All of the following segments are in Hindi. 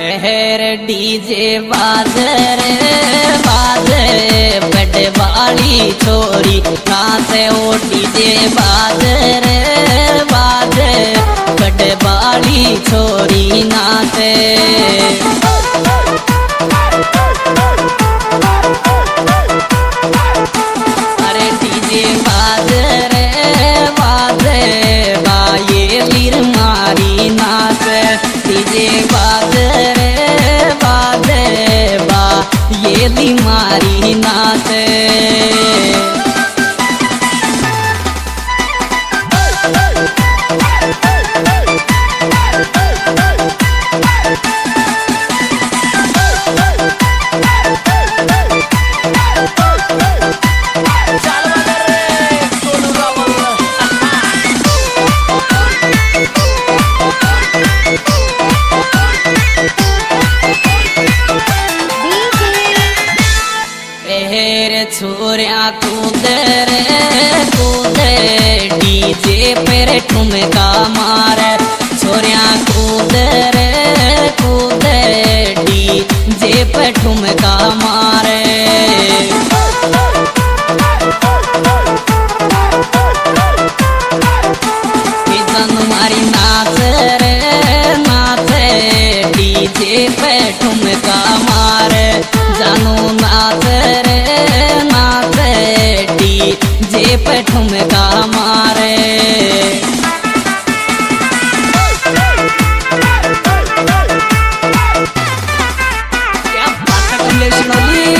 हेर डीजे बाजे रे बाजे बड़े वाली छोरी नाचे ओ डीजे बाजे रे बाजे बड़े वाली छोरी नाचे। अरे डीजे बाजे रे बाजे बा ये लीर मारी नाचे डीजे बाजे रे बाजे बा ये ली मारी नाचे। छोरिया कूदे रे कूदे डीजे पर ठुमका मारे छोरिया कूदे रे कूदे डीजे पर ठुमका मारे। मारी नाच रे नाच डीजे पे ठुमका मारे जानू नाच रे नाच डीजे पे ठुमका मारे। क्या बात है कमलेश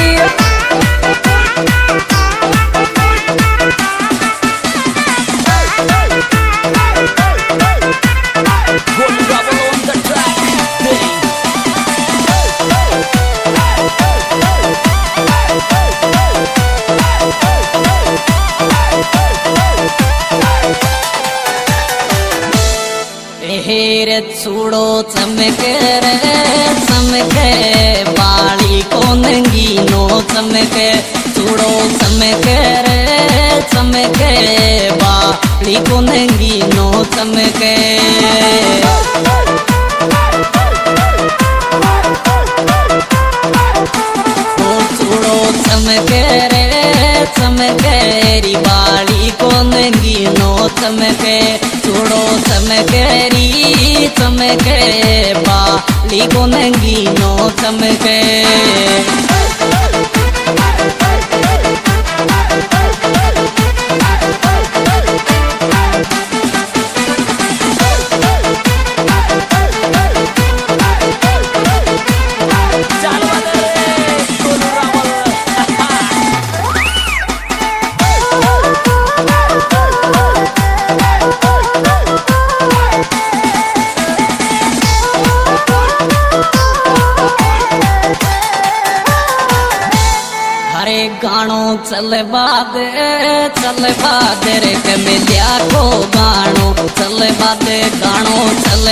हेर छूड़ो चमके रे चमके बाली को नंगीनो चमके छूड़ो चमके रे चमके बाली को नंगीनो चमके। छूड़ो चमके रे चमके री बाली को नंगीनो चमके छूड़ो चमके री चमके बाली को नंगीनो चमके। गानो चल बादे रे कमिलिया को गानो चल बादे गानो चल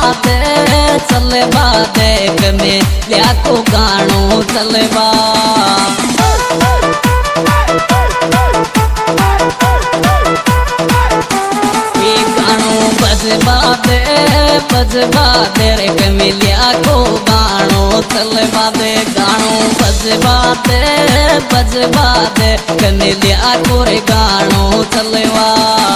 बादे कमिलिया को गानो चल बा। गानो बजबा दे रे कमिलिया को गानो चल बादे गानो बजबा दे कमिलिया को रे गानो चलवा।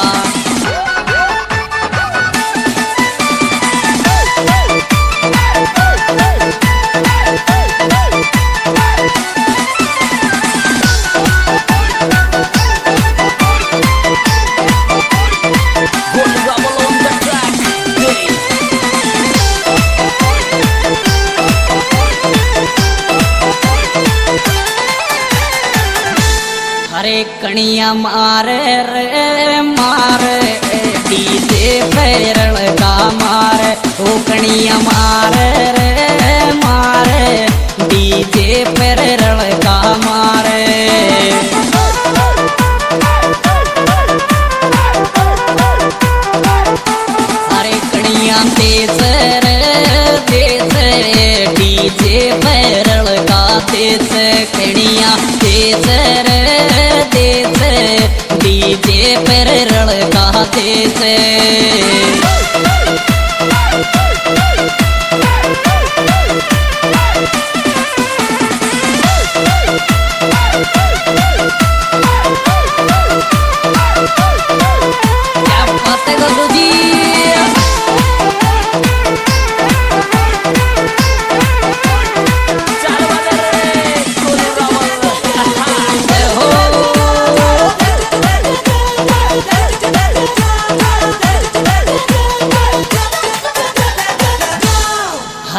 अरे कणिया मारे रे मारे डीजे पैरल का मारे ओ कणिया मारे रे मारे डीजे पैरल का मारे। अरे कणिया देश डीजे पैरल का देश कणिया देश डीजे पर रड़ से।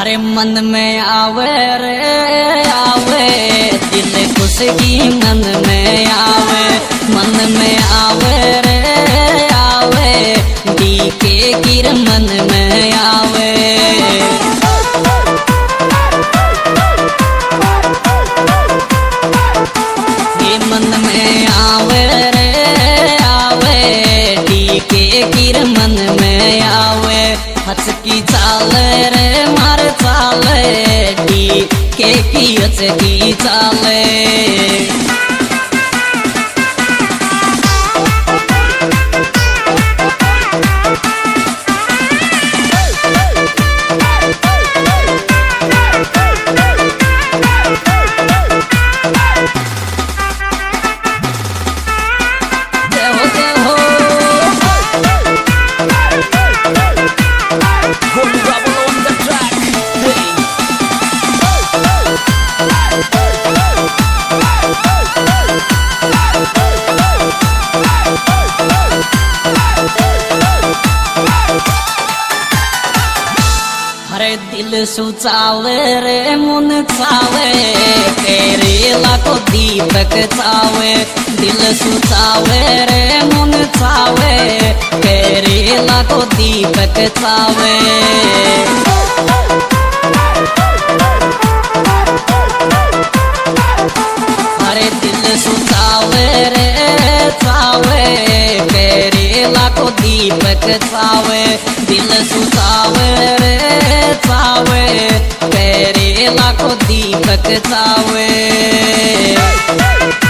अरे मन में आवे रे आवे, दिल खुश की मन में आवे, मन में आवे रे आवे, डीके गिर मन में आवे। ये मन में आवे रे आवे, डीके गिर मन में आवे। हच की चाल रे मार चाल, डीके की हच की चाल। अरे दिल सुचावे रे मुन चावे, केरेला को दीपक चावे। दिल सुचावे रे मुन चावे, केरेला को दीपक चावे। अरे दिल सुचावे रे चावे, केरेला को दीपक चावे। दिल सुचावे रे चावे, केरेला को दीपक चावे।